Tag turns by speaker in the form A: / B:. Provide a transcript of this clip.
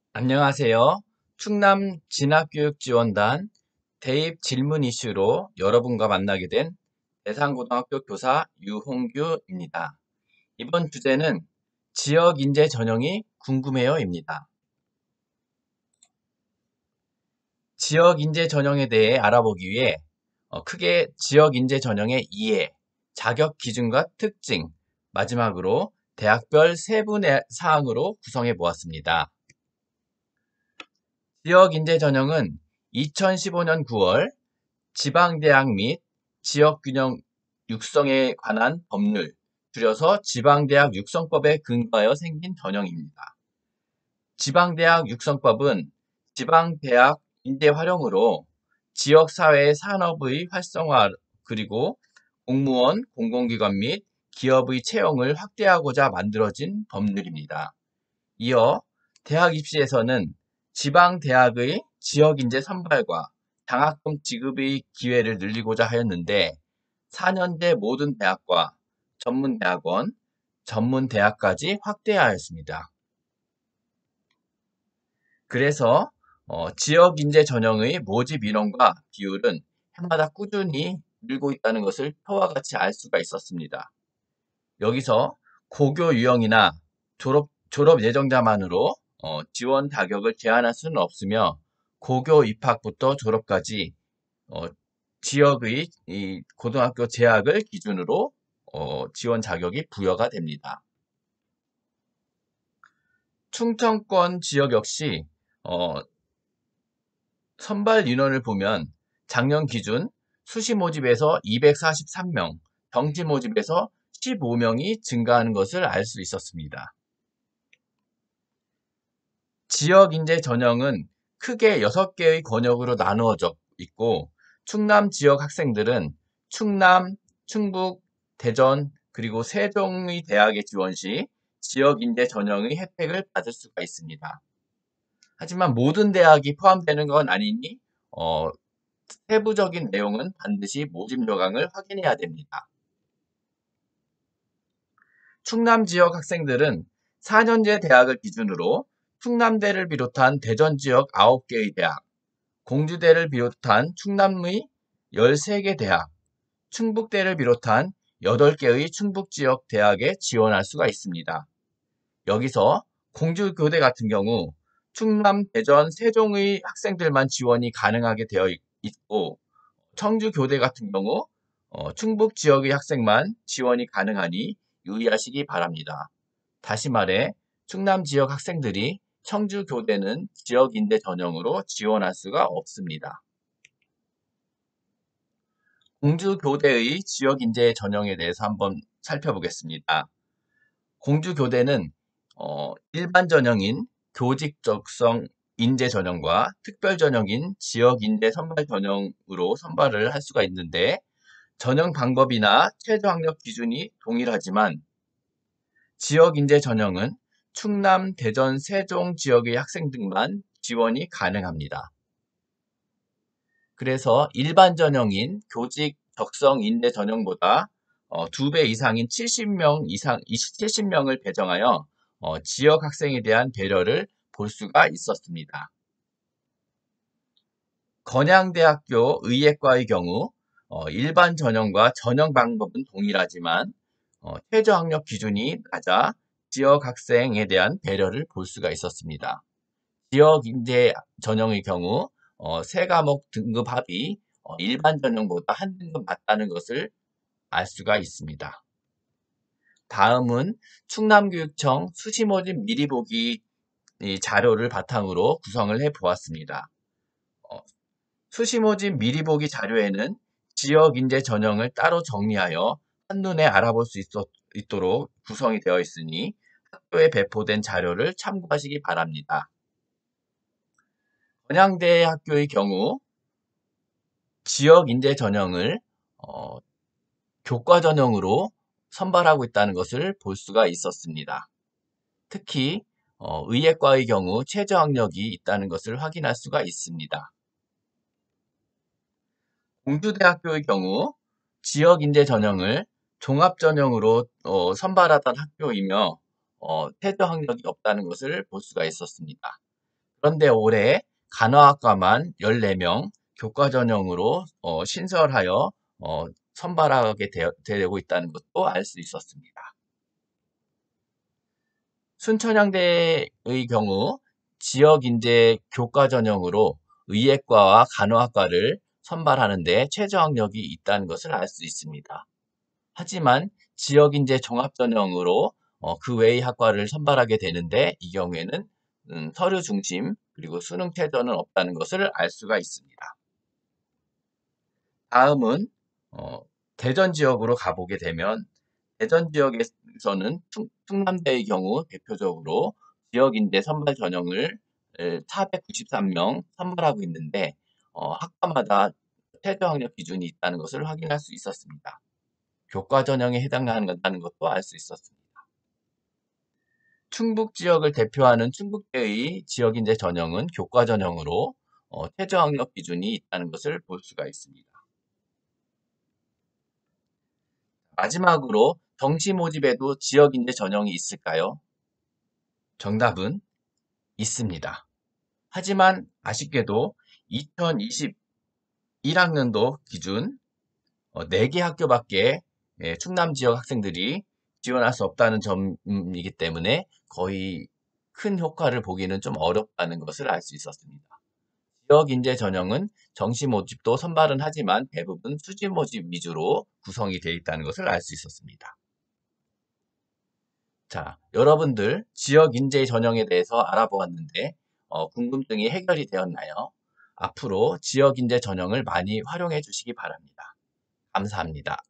A: 안녕하세요. 충남 진학교육지원단 대입 질문 이슈로 여러분과 만나게 된 대상고등학교 교사 유홍규입니다. 이번 주제는 지역 인재 전형이 궁금해요입니다. 지역 인재 전형에 대해 알아보기 위해 크게 지역 인재 전형의 이해, 자격 기준과 특징, 마지막으로 대학별 세부 사항으로 구성해 보았습니다. 지역 인재 전형은 2015년 9월 지방대학 및 지역균형 육성에 관한 법률, 줄여서 지방대학 육성법에 근거하여 생긴 전형입니다. 지방대학 육성법은 지방대학 인재 활용으로 지역사회 산업의 활성화 그리고 공무원, 공공기관 및 기업의 채용을 확대하고자 만들어진 법률입니다. 이어 대학 입시에서는 지방대학의 지역인재 선발과 장학금 지급의 기회를 늘리고자 하였는데 4년제 모든 대학과 전문대학원, 전문대학까지 확대하였습니다. 그래서 지역인재 전형의 모집 인원과 비율은 해마다 꾸준히 늘고 있다는 것을 표와 같이 알 수가 있었습니다. 여기서 고교 유형이나 졸업 예정자만으로 지원 자격을 제한할 수는 없으며 고교 입학부터 졸업까지 지역의 이 고등학교 재학을 기준으로 지원 자격이 부여가 됩니다. 충청권 지역 역시 선발 인원을 보면 작년 기준 수시 모집에서 243명, 정시 모집에서 15명이 증가하는 것을 알 수 있었습니다. 지역 인재 전형은 크게 6개의 권역으로 나누어져 있고 충남 지역 학생들은 충남, 충북, 대전, 그리고 세종의 대학에 지원 시 지역 인재 전형의 혜택을 받을 수가 있습니다. 하지만 모든 대학이 포함되는 건 아니니 세부적인 내용은 반드시 모집 요강을 확인해야 됩니다. 충남 지역 학생들은 4년제 대학을 기준으로 충남대를 비롯한 대전 지역 9개의 대학, 공주대를 비롯한 충남의 13개 대학, 충북대를 비롯한 8개의 충북 지역 대학에 지원할 수가 있습니다. 여기서 공주교대 같은 경우 충남, 대전, 세종의 학생들만 지원이 가능하게 되어 있고 청주교대 같은 경우 충북 지역의 학생만 지원이 가능하니 유의하시기 바랍니다. 다시 말해 충남 지역 학생들이 청주교대는 지역인재 전형으로 지원할 수가 없습니다. 공주교대의 지역인재 전형에 대해서 한번 살펴보겠습니다. 공주교대는 일반 전형인 교직 적성 인재 전형과 특별 전형인 지역 인재 선발 전형으로 선발을 할 수가 있는데 전형 방법이나 최저 학력 기준이 동일하지만 지역 인재 전형은 충남, 대전, 세종 지역의 학생 등만 지원이 가능합니다. 그래서 일반 전형인 교직 적성 인재 전형보다 2배 이상인 70명을 배정하여 지역 학생에 대한 배려를 볼 수가 있었습니다. 건양대학교 의예과의 경우 일반 전형과 전형 방법은 동일하지만 최저 학력 기준이 낮아 지역 학생에 대한 배려를 볼 수가 있었습니다. 지역 인재 전형의 경우 세 과목 등급 합이 일반 전형보다 한 등급 낮다는 것을 알 수가 있습니다. 다음은 충남교육청 수시모집 미리 보기 자료를 바탕으로 구성을 해 보았습니다. 수시모집 미리 보기 자료에는 지역 인재 전형을 따로 정리하여 한눈에 알아볼 수 있도록 구성이 되어 있으니 학교에 배포된 자료를 참고하시기 바랍니다. 건양대학교의 경우 지역 인재 전형을 교과 전형으로 선발하고 있다는 것을 볼 수가 있었습니다. 특히 의예과의 경우 최저 학력이 있다는 것을 확인할 수가 있습니다. 공주대학교의 경우 지역 인재 전형을 종합 전형으로 선발하던 학교이며 최저 학력이 없다는 것을 볼 수가 있었습니다. 그런데 올해 간호학과만 14명 교과 전형으로 신설하여 선발하게 되고 있다는 것도 알 수 있었습니다. 순천향대의 경우 지역인재 교과 전형으로 의예과와 간호학과를 선발하는데 최저 학력이 있다는 것을 알 수 있습니다. 하지만 지역인재 종합전형으로 그 외의 학과를 선발하게 되는데 이 경우에는 서류 중심 그리고 수능 최저는 없다는 것을 알 수가 있습니다. 다음은 대전 지역으로 가보게 되면 대전 지역에서는 충남대의 경우 대표적으로 지역인재 선발 전형을 493명 선발하고 있는데 학과마다 최저 학력 기준이 있다는 것을 확인할 수 있었습니다. 교과 전형에 해당한다는 것도 알 수 있었습니다. 충북 지역을 대표하는 충북대의 지역인재 전형은 교과 전형으로 최저 학력 기준이 있다는 것을 볼 수가 있습니다. 마지막으로 정시 모집에도 지역인재 전형이 있을까요? 정답은 있습니다. 하지만 아쉽게도 2021학년도 기준 4개 학교밖에 충남 지역 학생들이 지원할 수 없다는 점이기 때문에 거의 큰 효과를 보기는 좀 어렵다는 것을 알 수 있었습니다. 지역 인재 전형은 정시 모집도 선발은 하지만 대부분 수지 모집 위주로 구성이 되어 있다는 것을 알 수 있었습니다. 자, 여러분들 지역 인재 전형에 대해서 알아보았는데 궁금증이 해결이 되었나요? 앞으로 지역 인재 전형을 많이 활용해 주시기 바랍니다. 감사합니다.